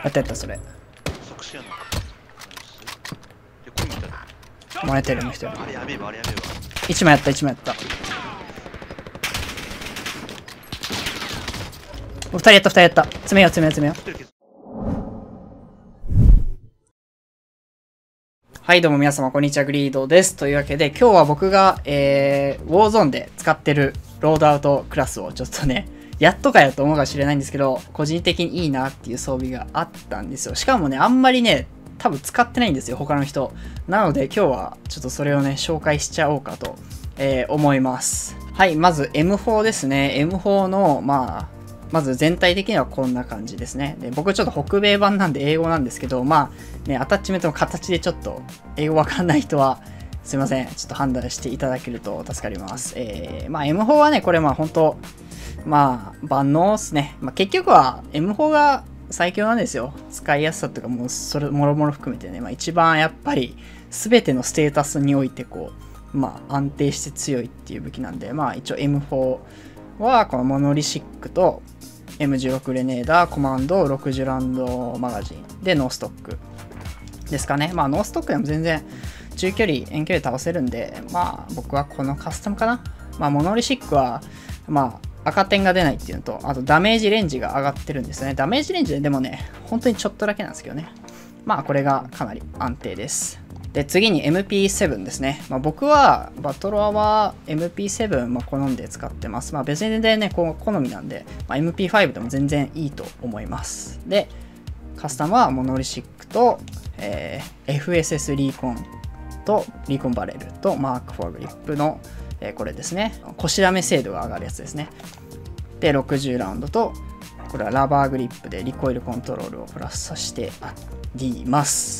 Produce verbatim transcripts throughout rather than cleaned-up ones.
やったやった、それ。 即死やな。で、これ見たら。 モネテルの人。 あれやべえわ、あれやべえわ。 一枚やった、一枚やった。二人やった、二人やった。詰めよう、詰めよう、詰めよう。はい、どうも皆様、こんにちは、グリードです。というわけで、今日は僕が、えー、ウォーゾーンで使ってるロードアウトクラスをちょっとね、やっとかよと思うかもしれないんですけど、個人的にいいなっていう装備があったんですよ。しかもね、あんまりね、多分使ってないんですよ、他の人。なので、今日はちょっとそれをね、紹介しちゃおうかと、えー、思います。はい、まず エムフォー ですね。エムフォー の、まあ、まず全体的にはこんな感じですね。で、僕ちょっと北米版なんで英語なんですけど、まあね、アタッチメントの形でちょっと英語わかんない人はすいません。ちょっと判断していただけると助かります。えー、まあ エムフォー はね、これまあ本当まあ万能っすね。まあ結局は エムフォー が最強なんですよ。使いやすさとかもうそれもろもろ含めてね、まあ一番やっぱり全てのステータスにおいてこう、まあ安定して強いっていう武器なんで、まあ一応 エムフォー はこのモノリシックとエムじゅうろく グレネーダー、コマンド、ろくじゅうラウンドマガジンでノーストックですかね。まあノーストックでも全然中距離、遠距離倒せるんで、まあ僕はこのカスタムかな。まあモノリシックは、まあ赤点が出ないっていうのと、あとダメージレンジが上がってるんですね。ダメージレンジででもね、本当にちょっとだけなんですけどね。まあこれがかなり安定です。で、次に エムピーセブン ですね。まあ、僕はバトロワは エムピーセブン、まあ、好んで使ってます。まあ、別に全然ね、こう好みなんで、まあ、エムピーファイブ でも全然いいと思います。で、カスタムはモノリシックと、えー、エフエスエス リーコンとリーコンバレルとマークフォーグリップの、えー、これですね。腰ダメ精度が上がるやつですね。で、ろくじゅうラウンドと、これはラバーグリップでリコイルコントロールをプラスさせてあります。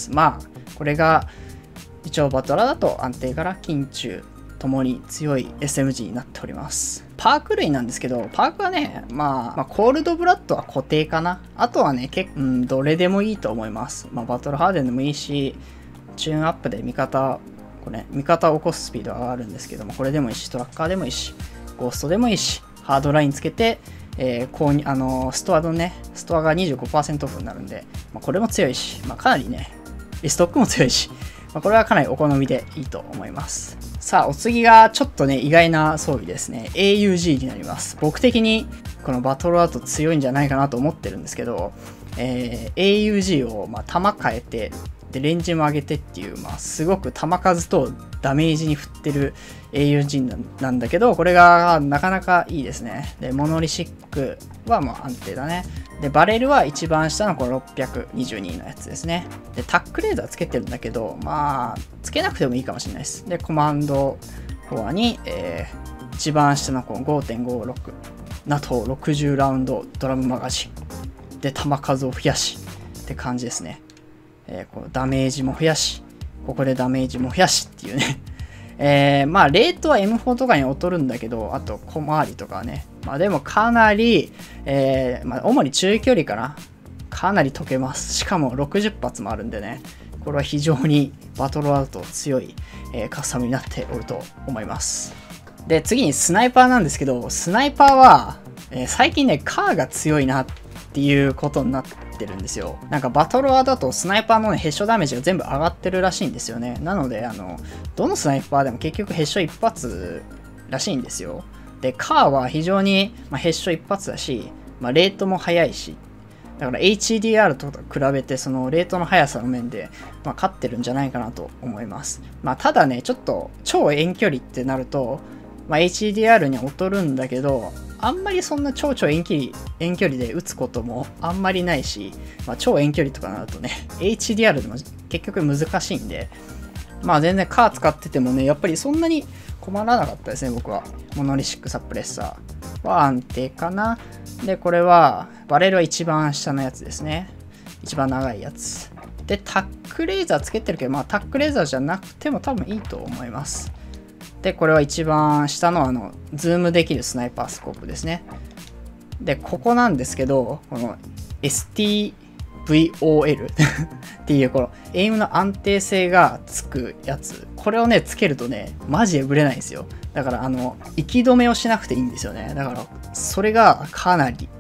まあ、これが、一応バトラーだと安定から近中ともに強い エスエムジー になっております。パーク類なんですけど、パークはね、まあ、まあ、コールドブラッドは固定かな。あとはね、結構、うん、どれでもいいと思います。まあ、バトルハーデンでもいいし、チューンアップで味方、これ、味方を起こすスピードが上がるんですけども、これでもいいし、トラッカーでもいいし、ゴーストでもいいし、ハードラインつけて、えー、購入、あのー、ストアのね、ストアが にじゅうごパーセント オフになるんで、まあ、これも強いし、まあ、かなりね、リストックも強いし、これはかなりお好みでいいと思います。さあ、お次がちょっとね、意外な装備ですね。エーユージー になります。僕的にこのバトルアート強いんじゃないかなと思ってるんですけど、えー、エーユージー をまあ弾変えて、で、レンジも上げてっていう、まあ、すごく弾数とダメージに振ってる エーユージー なんだけど、これがなかなかいいですね。で、モノリシックはまあ安定だね。で、バレルは一番下のこのろっぴゃくにじゅうにのやつですね。で、タックレーザーつけてるんだけど、まあ、つけなくてもいいかもしれないです。で、コマンドフォアに、えー、一番下のこの ごてんごろく、ナトーろくじゅうラウンドドラムマガジン。で、弾数を増やしって感じですね。えー、こうダメージも増やし、ここでダメージも増やしっていうね。えー、まあ、レートは エムフォー とかに劣るんだけど、あと小回りとかね。まあでもかなり、えー、まあ主に中距離かな。かなり解けます。しかもろくじゅっぱつもあるんでね。これは非常にバトルアウト強い、えー、カスタムになっておると思います。で、次にスナイパーなんですけど、スナイパーは、えー、最近ね、カーが強いなっていうことになってるんですよ。なんかバトルアーだとスナイパーのね、ヘッショダメージが全部上がってるらしいんですよね。なので、あの、どのスナイパーでも結局ヘッショ一発らしいんですよ。で、カーは非常に、まあ、ヘッショ一発だし、まあ、レートも速いし、だから エイチディーアール と比べて、そのレートの速さの面で、まあ、勝ってるんじゃないかなと思います。まあ、ただね、ちょっと超遠距離ってなると、まあ、エイチディーアール に劣るんだけど、あんまりそんな超超遠距離、遠距離で撃つこともあんまりないし、まあ、超遠距離とかなるとね、エイチディーアール でも結局難しいんで、まあ全然カー使っててもね、やっぱりそんなに困らなかったですね、僕は。モノリシックサプレッサーは安定かな。で、これは、バレルは一番下のやつですね。一番長いやつ。で、タックレーザーつけてるけど、まあタックレーザーじゃなくても多分いいと思います。で、これは一番下のあの、ズームできるスナイパースコープですね。で、ここなんですけど、この エスティーブイオーエル っていうこのエイムの安定性がつくやつ。これをね、つけるとね、マジでブレないんですよ。だからあの、息止めをしなくていいんですよね。だから、それがかなり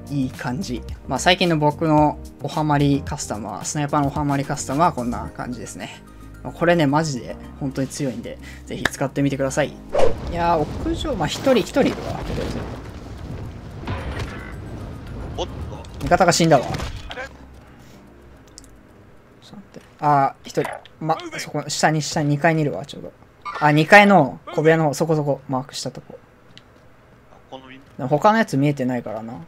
いい感じ。まあ最近の僕のおはまりカスタムは、スナイパーのおはまりカスタムはこんな感じですね。これね、マジで本当に強いんで、ぜひ使ってみてください。いやー、屋上、まあ一人、一人いるわ、とりあえず。 おっと。 味方が死んだわ。ちょっと待って。あー、一人。ま、そこ、下に、下ににかいにいるわ、ちょうど。あ、にかいの小部屋の方、そこそこマークしたとこ。 このウィンでも他のやつ見えてないからな。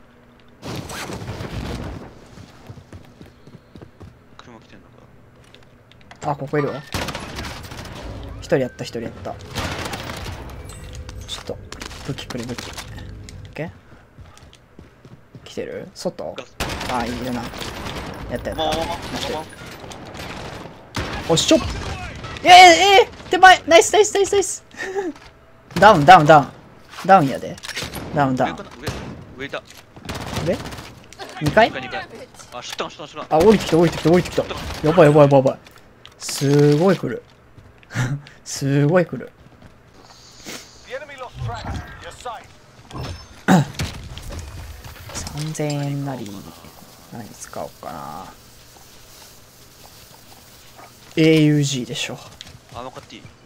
車来てんのか。 あ、ここいるわ。一人やった、一人やった。ちょっと、武器くれ、武器。オッケー？来てる？外？あ、いるな。やったやった。 まあまあまあまあまあ。 おっしょ！えー、えー、手前！ナイスナイスナイスナイスダウン、ダウン、ダウン。ダウンやで。ダウン、ダウン。 上かな上、上いた。 上 ?に 階？ にかいにかい。あ、知ったん知ったん知ったん。 あ、降りてきた、降りてきた、降りてきた。やばいやばいやばいやばい。すごい来る。すごい来る。さんぜんえんなり、何使おうかな。エーユージー でしょ。 あ、分かっていい。こ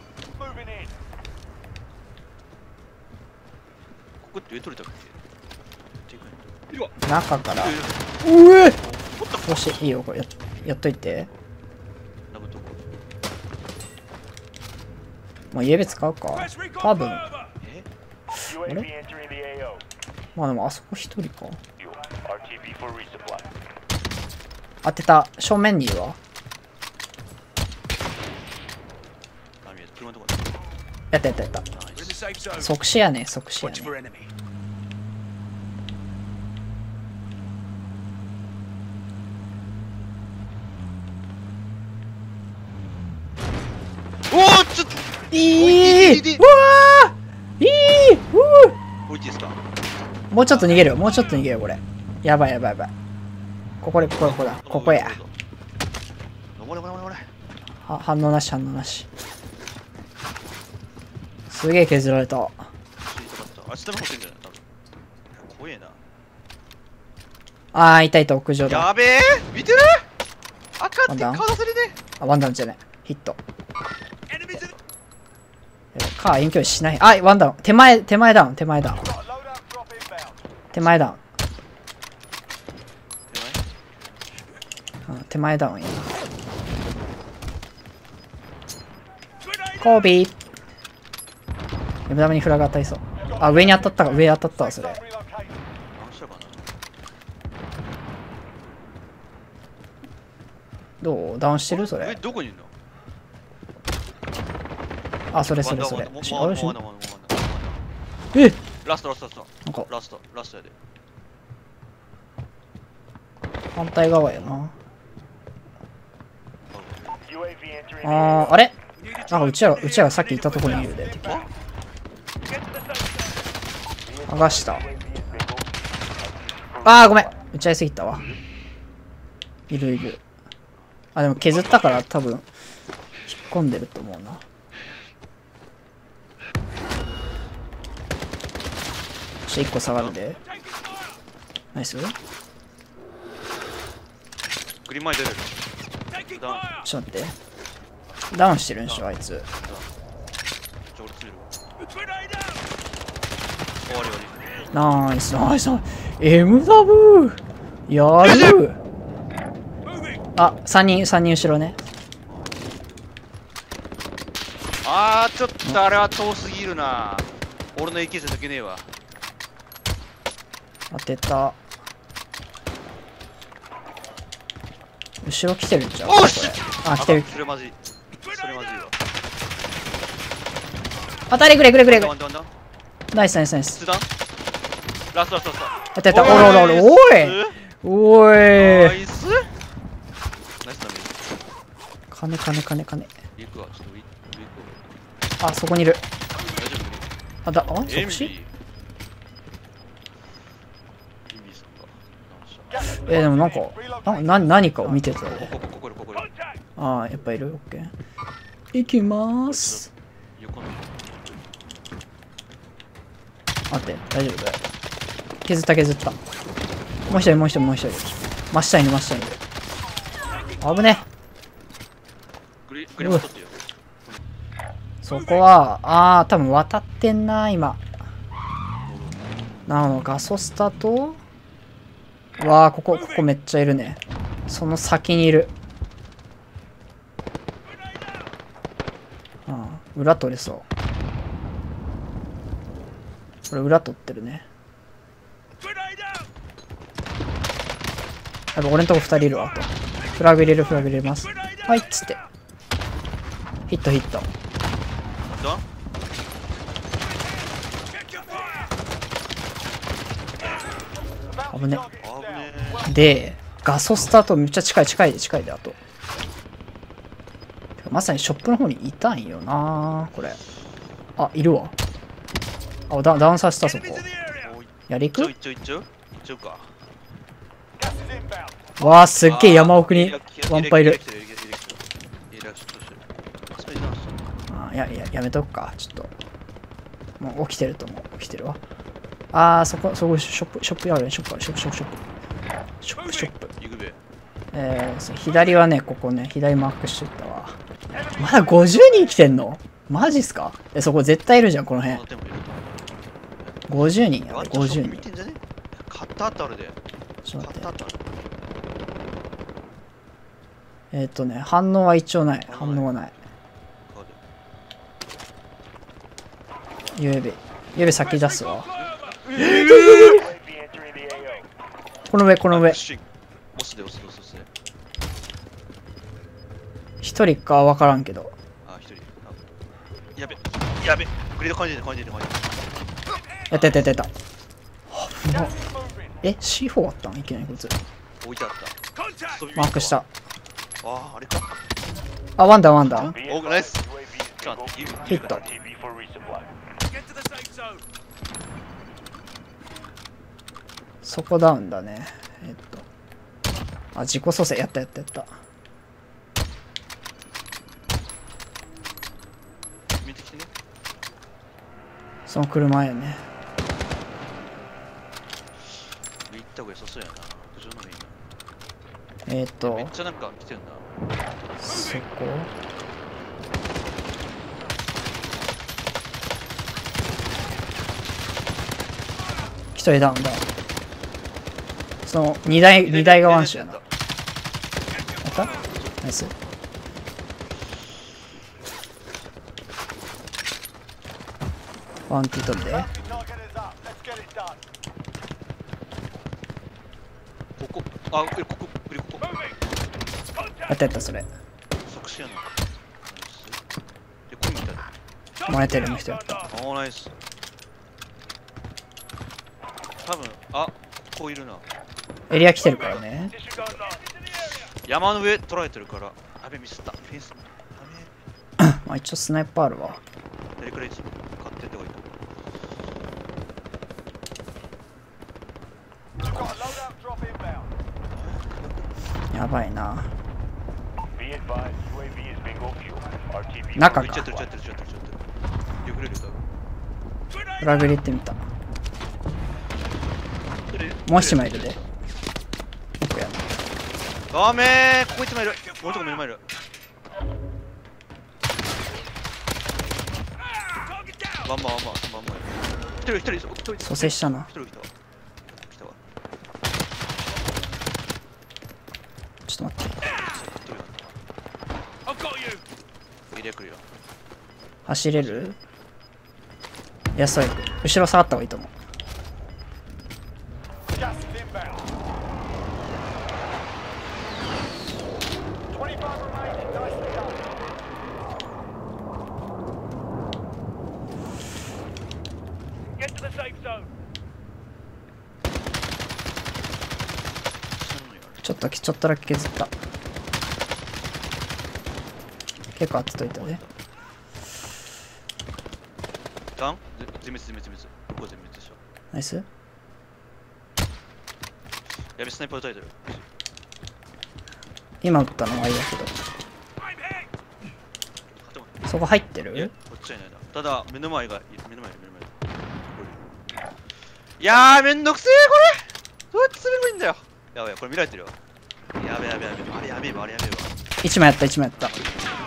こって上取れたっけ？ 中から。うえ！よし、いいよ、これや、やっといて。もう家別使うか。多分。あれ？まあでもあそこ一人か。当てた。正面にいるわ。やったやったやった。即死やね、即死やね。 おお、ちょっといいうわーいいうー降りていいですか？ もうちょっと逃げるよ、もうちょっと逃げるよ、これ。やばいやばいやばい。ここで、ここで、ここだ。ここや。 登れ登れ登れ。 は反応なし、反応なし。すげえ削られた。 知りたかった。あ、下の方ってんじゃない？多分。怖えな。 あー、いたいた、屋上だ。 やべえ見てる赤って顔出せるね。 あ、ワンダウンじゃない。ヒット。カー遠距離しない。あ、ワンダウン。手前、手前ダウン、手前ダウン。手前ダウン。うん、手前ダウンやな。コービー。やぶだめにフラグ当たりそう。あ、上に当たったか、上当たったわ、それ。 何したかな。 どうダウンしてるそえ、 れ。 どこにいるの？ あ、それそれそれ。 もうしあれしもうもうもうもうえラストラストラスト。 なんかラストラストやで。 反対側やな。あー、あれなんかうちら、うちらがさっき言ったところにいるで、敵。剥がした。あー、ごめん。打ち合いすぎたわ。いるいる。あ、でも削ったから多分、引っ込んでると思うな。そしていっこ下がるで。ナイス。 グリーン前出る。ダウン。 ちょっと待って。ダウンしてるんでしょ、あいつ。 じゃあ俺詰める。終わり終わり。 ナイス、ナイス。エムダブーやるあ、さんにん、さんにん後ろね。 あー、ちょっとあれは遠すぎるな。俺の エーケー 線抜けねえわ。 当てた。後ろ来てるんちゃうおっしあ、来てる。 それまずい。それまずいわ。 当たりくれくれくれくれワンダウンワンダウン。 ナイスナイスナイス。 ツーダウン。ラストラストラスト。 当てた。おらおらおら。おいおナいイスナイスだね。 金金金金。 行くわ。ちょっと上行くわ。 あ、そこにいる。 大丈夫？ あ、だ、あ、 エンビー。 即死エンビーさんか。 えー、でもなんか、な、な、何かを見てたよ。 ここここここここ。 ああ、やっぱいるオッケー。行きまーす。 横の。 待って、大丈夫削った削った。もう一人もう一人もう一人。真下にいる真下にいる。危ね。 グリグリも取ってよ。 そこは、あー、多分渡ってんな、今。なるほど、ガソスタと、うわー、ここ、ここめっちゃいるね。その先にいる。ああ、裏取れそう。これ裏取ってるね。やっぱ俺んとこふたりいるわ。あとフラグ入れるフラグ入れます。はいっつって。ヒットヒット。危ね。で、ガソスタートめっちゃ近い近いで近いで、あと。まさにショップの方にいたんよなこれ。あ、いるわ。あ、ダダウンさせたそこ。やりくわあ、すっげえ山奥にワンパいる。あ、いやいや、やめとくか。ちょっと。もう起きてると思う。起きてるわ。あー、そこ、そこ、ショップ、ショップあるね。ショップある、ショップ、ショップ、ショップ。ショップ、ショップ。えー、左はね、ここね、左マークしてったわ。まだごじゅうにん来てんの？マジっすか？え、そこ絶対いるじゃん、この辺。ごじゅうにんやで、ごじゅうにん。ちょっと待って。えーっとね、反応は一応ない。反応はない。ユーエービー。ユーエービー先出すわ。この上、この上。一人かわからんけど。あ、一人。やべ、やべ、グリード感じてる感じてる感じてる。やったやったやったやった。え、シーフォー あったんいきなりこいつ。置いてあった。マークした。あ、あれか。あ、ワンダーワンダー。お、ナイス。ヒット。そこダウンだね。えっと。あ、自己蘇生やったやったやった。見てきてね。その車やね。行った方が良さそうやな。屋上の方がいいな。えっと。めっちゃなんか来てるな。そこ。一人ダウンだ。その二台二台がワンシュやな。やったナイス。ワンティー取るで。ここ、あ、ここ、ここ。やったやったそれ。マネテルの人やった。おーナイス。多分、あ、こういるな。エリア来てるからね。山の上捉えてるから。あべミスった。フェンス。まあ一応スナイパーあるわ。誰くらい買ってっておいた。やばいな。中か。フラグ入れてみた。もう一枚いるで。奥やな。ダメー、ここ一枚いる。もう一個目の前いる。ワンマンワンマンワンマン。一人一人一人。蘇生したな。一人来たわ。来たわ。ちょっと待って。入れくるよ。走れる？いや、そう。後ろ下がった方がいいと思う。ちょっとちょっとだけ削った。結構当てといたね。ダウン？全滅全滅全滅。ここ全滅でしょ。ナイス。やべ、スナイパー撃たれてる。今撃ったのはいいやけど。そこ入ってる？いや、こっちはいないな。ただ、目の前がいる、目の前いる、目の前いる。 いやーめんどくせえこれ。どうやって詰めればいいんだよ。やばい、これ見られてるよ。やべやべやべ、あれやべえわ、あれやべえわ。 一枚やった一枚やった。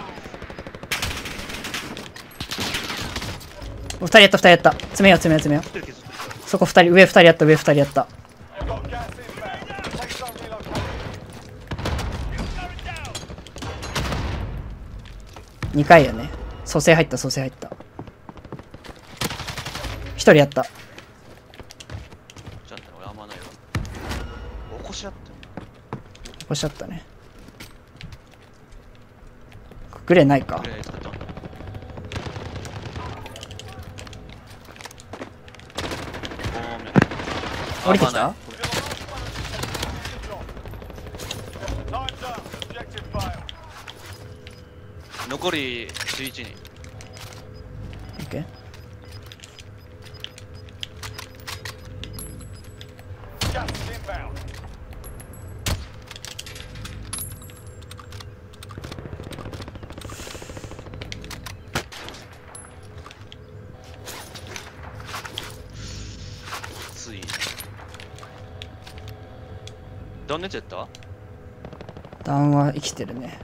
二人やった二人やった。詰めよう詰めよう詰めよ一人削ってるかう。そこ二人、上二人やった上二人やった。二回やね。蘇生入った蘇生入った。一人やった。 ら。ちゃんと俺あんまないわ。起こし合ってんな。 おっしゃったね。グレーないか。 グレー使ったんだ。ごめん。 降りてきた？ あまあない残りじゅういちにん。 オッケー。 つい。どんなやつやった？ ダウンは生きてるね。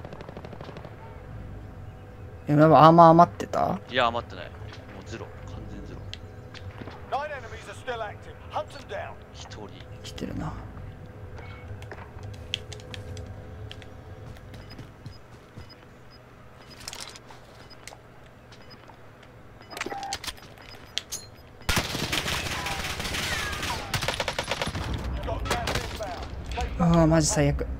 え、やっぱアーマー余ってた？ いや、余ってない。もうゼロ。完全ゼロ。一人。 生きてるな。ああ、マジ最悪。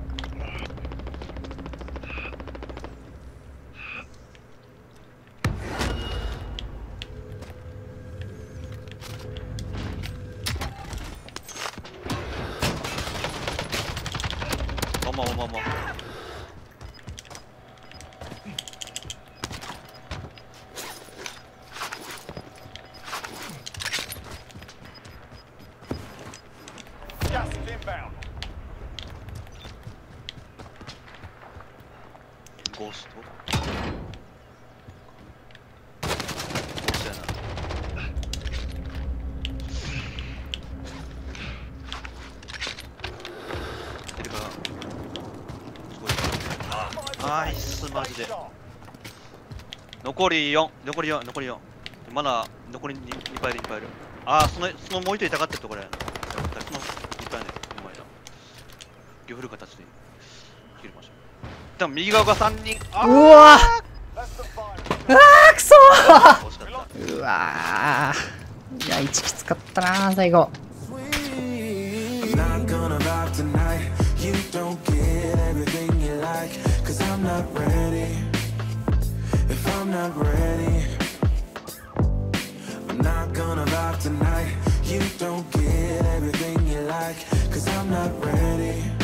まんままんままんま。ゴーストゴーストやな。出るか。すごい。ナイスマジで。残りよん、残りよん、残りよん。まだ残り に, にパイいるにパイいる。ああ、そのそのもう一人いたかってるところやな。そのいっぱいね、うまいな。両フル形で切りました。でも右側がさんにん。あうわーうわーくそ惜しかった。 ーうわーいや、いちきつかったなー最後。 I'm not gonna vibe tonight. You don't get everything you like. Cause I'm not ready. If I'm not ready, I'm not gonna vibe tonight. You don't get everything you like. Cause I'm not ready.